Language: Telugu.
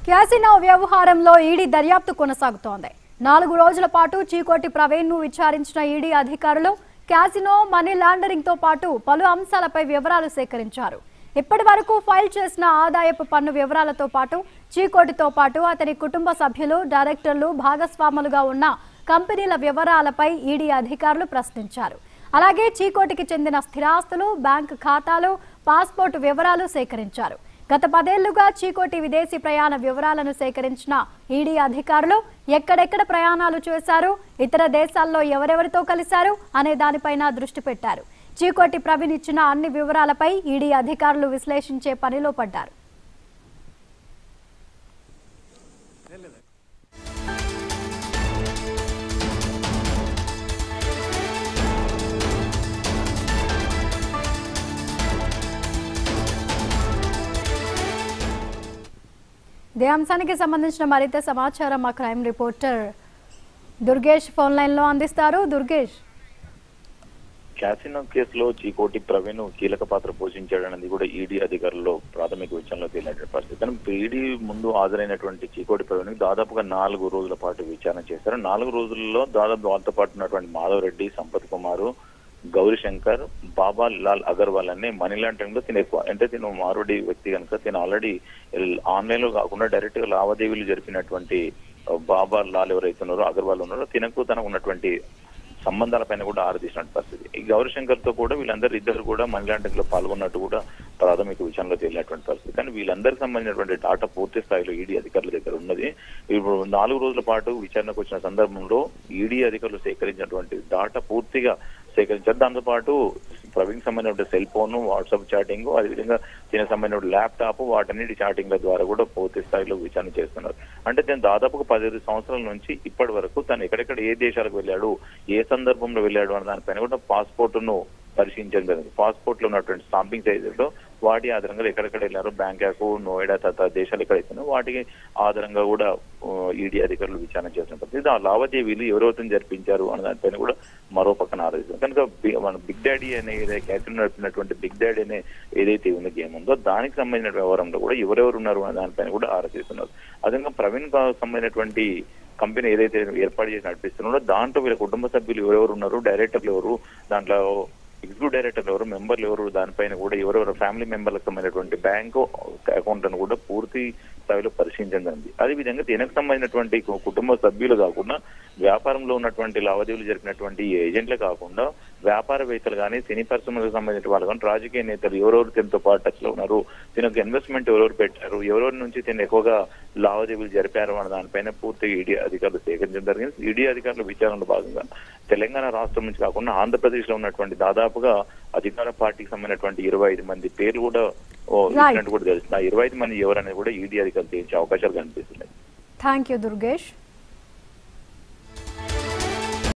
క్యాసినో వ్యవహారంలో ఈడీ దర్యాప్తు కొనసాగుతోంది. 4 రోజుల పాటు చీకోటి ప్రవీణ్ ను విచారించిన ఈడీ అధికారులు క్యాసినో మనీ లాండరింగ్ తో పాటు పలు అంశాలపై వివరాలు సేకరించారు. ఇప్పటి వరకు ఫైల్ చేసిన ఆదాయపు పన్ను వివరాలతో పాటు చీకోటితో పాటు అతని కుటుంబ సభ్యులు, డైరెక్టర్లు, భాగస్వాములుగా ఉన్న కంపెనీల వివరాలపై ఈడీ అధికారులు ప్రశ్నించారు. అలాగే చీకోటికి చెందిన స్థిరాస్తులు, బ్యాంకు ఖాతాలు, పాస్పోర్ట్ వివరాలు సేకరించారు. గత 10 ఏళ్లుగా చీకోటి విదేశీ ప్రయాణ వివరాలను సేకరించిన ఈడీ అధికారులు ఎక్కడెక్కడ ప్రయాణాలు చేశారు, ఇతర దేశాల్లో ఎవరెవరితో కలిశారు అనే దానిపైన దృష్టి పెట్టారు. చీకోటి ప్రవీణ్ ఇచ్చిన అన్ని వివరాలపై ఈడీ అధికారులు విశ్లేషించే పనిలో పడ్డారు. ఇదే అంశానికి సంబంధించిన మరింత సమాచారం మా crime reporter Durgesh phone line లో అందిస్తారు. దుర్గేష్, క్యాసినో కేసులో చీకోటి ప్రవీణ్ కీలక పాత్ర పోషించాడన్నది కూడా ఈడీ అధికారుల్లో ప్రాథమిక విచారణలో తేలినటువంటి పరిస్థితి. కానీ ఈడీ ముందు హాజరైనటువంటి చీకోటి ప్రవీణ్ దాదాపుగా 4 రోజుల పాటు విచారణ చేశారు. 4 రోజుల్లో దాదాపు వాళ్ళతో పాటు ఉన్నటువంటి మాధవ్ రెడ్డి, సంపత్ కుమార్, గౌరీశంకర్, బాబా లాల్ అగర్వాల్ అనే మనీ లాండరింగ్ లో తిన ఎక్కువ అంటే తిన మారుడి వ్యక్తి కనుక తిన ఆల్రెడీ ఆన్లైన్ లో కాకుండా డైరెక్ట్ గా లావాదేవీలు జరిపినటువంటి బాబా లాల్ ఎవరైతే ఉన్నారో, అగర్వాల్ ఉన్నారో తినకు తనకు ఉన్నటువంటి సంబంధాలపైన కూడా ఆరాధించినట్టు పరిస్థితి. ఈ గౌరీశంకర్ తో కూడా ఇద్దరు కూడా మనీ లాండరింగ్ లో పాల్గొన్నట్టు కూడా ప్రాథమిక విషయంలో తేలినటువంటి పరిస్థితి. కానీ వీళ్ళందరికీ సంబంధించినటువంటి డాటా పూర్తి స్థాయిలో ఈడీ అధికారుల దగ్గర ఉన్నది. ఇప్పుడు 4 రోజుల పాటు విచారణకు వచ్చిన సందర్భంలో ఈడీ అధికారులు సేకరించినటువంటి డాటా పూర్తిగా సేకరించారు. దాంతో పాటు ప్రవీణ్ సంబంధించిన సెల్ ఫోన్, వాట్సాప్ చాటింగ్, అదేవిధంగా దీనికి సంబంధించిన ల్యాప్టాప్, వాటన్నిటి చాటింగ్ల ద్వారా కూడా పూర్తి స్థాయిలో విచారణ చేస్తున్నారు. అంటే నేను దాదాపుగా 15 సంవత్సరాల నుంచి ఇప్పటి వరకు తను ఎక్కడెక్కడ ఏ దేశాలకు వెళ్ళాడు, ఏ సందర్భంలో వెళ్ళాడు అన్న దానిపైన కూడా పాస్పోర్ట్ ను పరిశీలించడం జరిగింది. పాస్పోర్ట్ లో ఉన్నటువంటి స్టాంపింగ్ సైజులో వాటి ఆధారంగా ఎక్కడెక్కడ వెళ్ళారు, బ్యాంకాక్, నోయిడా తదితర దేశాలు ఎక్కడైతే వాటికి ఆధారంగా కూడా ఈడీ అధికారులు విచారణ చేసిన పరిస్థితి. ఆ లావాదేవీలు ఎవరెవరితో జరిపించారు అన్న దానిపైన కూడా మరో పక్కన ఆలోచిస్తారు. కనుక మన బిగ్ డాడీ అనే క్యాసినో నడిపినటువంటి బిగ్ డాడీ అనే ఏదైతే ఉన్న గేమ్ ఉందో దానికి సంబంధించిన వ్యవహారంలో కూడా ఎవరెవరు ఉన్నారు అనే దానిపైన కూడా ఆలోచిస్తున్నారు. అదేవిధంగా ప్రవీణ్ సంబంధించినటువంటి కంపెనీ ఏదైతే ఏర్పాటు చేసి నడిపిస్తున్నారో దాంట్లో వీళ్ళ కుటుంబ సభ్యులు ఎవరెవరు ఉన్నారు, డైరెక్టర్లు ఎవరు, దాంట్లో ఎగ్జిక్యూటివ్ డైరెక్టర్లు ఎవరు, మెంబర్లు ఎవరు, దానిపైన కూడా ఎవరెవరు ఫ్యామిలీ మెంబర్లకు సంబంధించినటువంటి బ్యాంకు అకౌంట్ ను కూడా పూర్తి స్థాయిలో పరిశీలించండి. అదేవిధంగా దీనికి సంబంధించినటువంటి కుటుంబ సభ్యులు కాకుండా వ్యాపారంలో ఉన్నటువంటి లావాదేవీలు జరిపినటువంటి ఏజెంట్లే కాకుండా వ్యాపారవేత్తలు కానీ, సినీ పరిశ్రమలకు సంబంధించిన వాళ్ళు కానీ, రాజకీయ నేతలు ఎవరెవరు దీనితో పాటు టచ్ లో ఉన్నారు, దీనికి ఇన్వెస్ట్మెంట్ ఎవరెవరు పెట్టారు, ఎవరెవరి నుంచి దీన్ని ఎక్కువగా లావాదేవీలు జరిపారు అన్న దానిపైన పూర్తిగా ఈడీ అధికారులు సేకరించడం జరిగింది. ఈడీ అధికారుల విచారణలో భాగంగా తెలంగాణ రాష్ట్రం నుంచి కాకుండా ఆంధ్రప్రదేశ్ లో ఉన్నటువంటి దాదాపుగా అధికార పార్టీకి సంబంధించినటువంటి 25 మంది పేర్లు కూడా ఇచ్చినట్టు కూడా తెలుస్తుంది. ఆ 25 మంది ఎవరనేది కూడా ఈడీ అధికారులు తేల్చే అవకాశాలు కనిపిస్తున్నాయి. Thank you Durgesh.